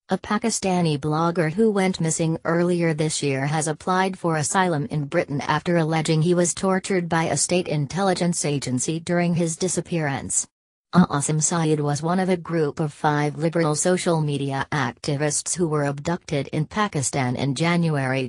A Pakistani blogger who went missing earlier this year has applied for asylum in Britain after alleging he was tortured by a state intelligence agency during his disappearance. Aasim Saeed was one of a group of 5 liberal social media activists who were abducted in Pakistan in January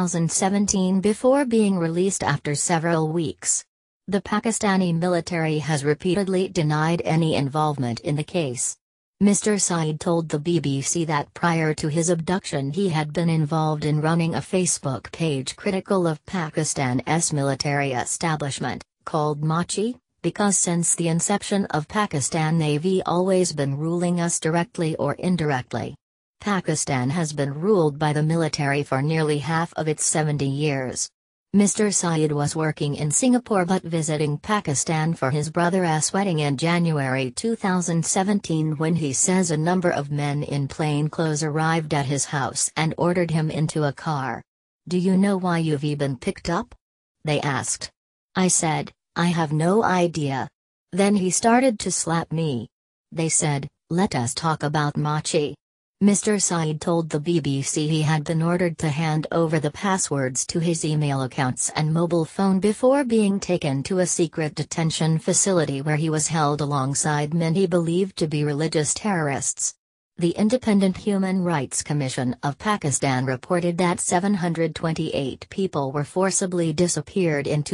2017 before being released after several weeks. The Pakistani military has repeatedly denied any involvement in the case. Mr. Saeed told the BBC that prior to his abduction he had been involved in running a Facebook page critical of Pakistan's military establishment, called Machi, because since the inception of Pakistan they've always been ruling us directly or indirectly. Pakistan has been ruled by the military for nearly half of its 70 years. Mr. Saeed was working in Singapore but visiting Pakistan for his brother's wedding in January 2017 when he says a number of men in plainclothes arrived at his house and ordered him into a car. "Do you know why you've been picked up?" they asked. I said, "I have no idea." Then he started to slap me. They said, "Let us talk about Machi." Mr. Saeed told the BBC he had been ordered to hand over the passwords to his email accounts and mobile phone before being taken to a secret detention facility where he was held alongside men he believed to be religious terrorists. The Independent Human Rights Commission of Pakistan reported that 728 people were forcibly disappeared in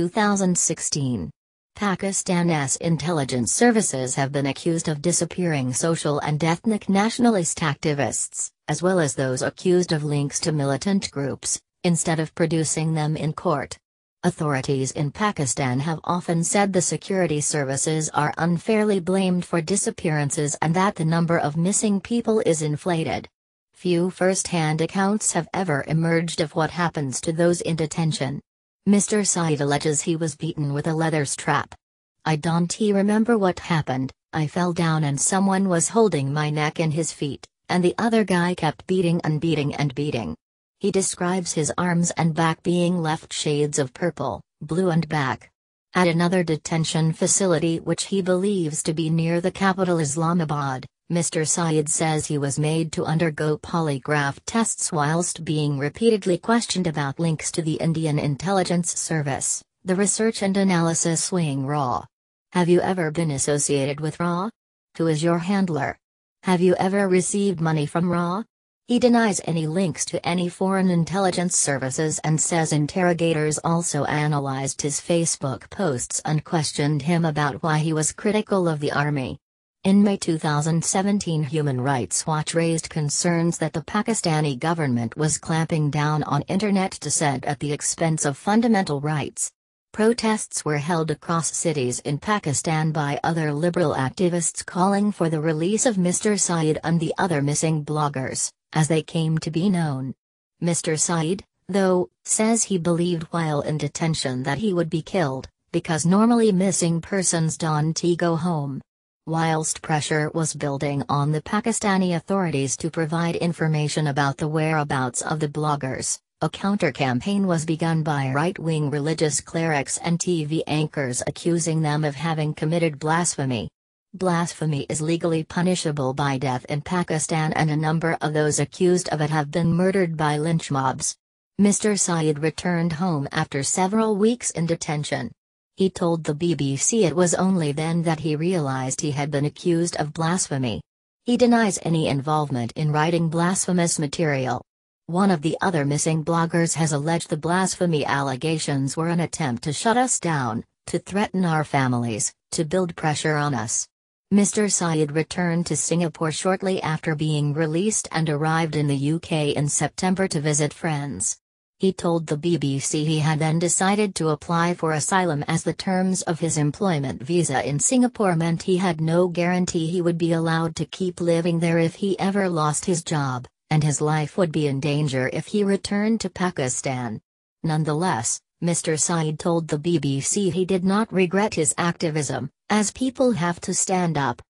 2016. Pakistan's intelligence services have been accused of disappearing social and ethnic nationalist activists, as well as those accused of links to militant groups, instead of producing them in court. Authorities in Pakistan have often said the security services are unfairly blamed for disappearances and that the number of missing people is inflated. Few first-hand accounts have ever emerged of what happens to those in detention. Mr. Saeed alleges he was beaten with a leather strap. "I don't remember what happened. I fell down and someone was holding my neck and his feet, and the other guy kept beating and beating and beating." He describes his arms and back being left shades of purple, blue and black. At another detention facility which he believes to be near the capital Islamabad, Mr. Saeed says he was made to undergo polygraph tests whilst being repeatedly questioned about links to the Indian intelligence service, the research and analysis wing RAW. "Have you ever been associated with RAW? Who is your handler? Have you ever received money from RAW?" He denies any links to any foreign intelligence services and says interrogators also analyzed his Facebook posts and questioned him about why he was critical of the army. In May 2017, Human Rights Watch raised concerns that the Pakistani government was clamping down on internet dissent at the expense of fundamental rights. Protests were held across cities in Pakistan by other liberal activists calling for the release of Mr. Saeed and the other missing bloggers, as they came to be known. Mr. Saeed, though, says he believed while in detention that he would be killed, because normally missing persons don't go home. Whilst pressure was building on the Pakistani authorities to provide information about the whereabouts of the bloggers, a counter-campaign was begun by right-wing religious clerics and TV anchors accusing them of having committed blasphemy. Blasphemy is legally punishable by death in Pakistan and a number of those accused of it have been murdered by lynch mobs. Mr. Saeed returned home after several weeks in detention. He told the BBC it was only then that he realized he had been accused of blasphemy. He denies any involvement in writing blasphemous material. One of the other missing bloggers has alleged the blasphemy allegations were an attempt to shut us down, to threaten our families, to build pressure on us. Mr. Saeed returned to Singapore shortly after being released and arrived in the UK in September to visit friends. He told the BBC he had then decided to apply for asylum as the terms of his employment visa in Singapore meant he had no guarantee he would be allowed to keep living there if he ever lost his job, and his life would be in danger if he returned to Pakistan. Nonetheless, Mr. Saeed told the BBC he did not regret his activism, as people have to stand up,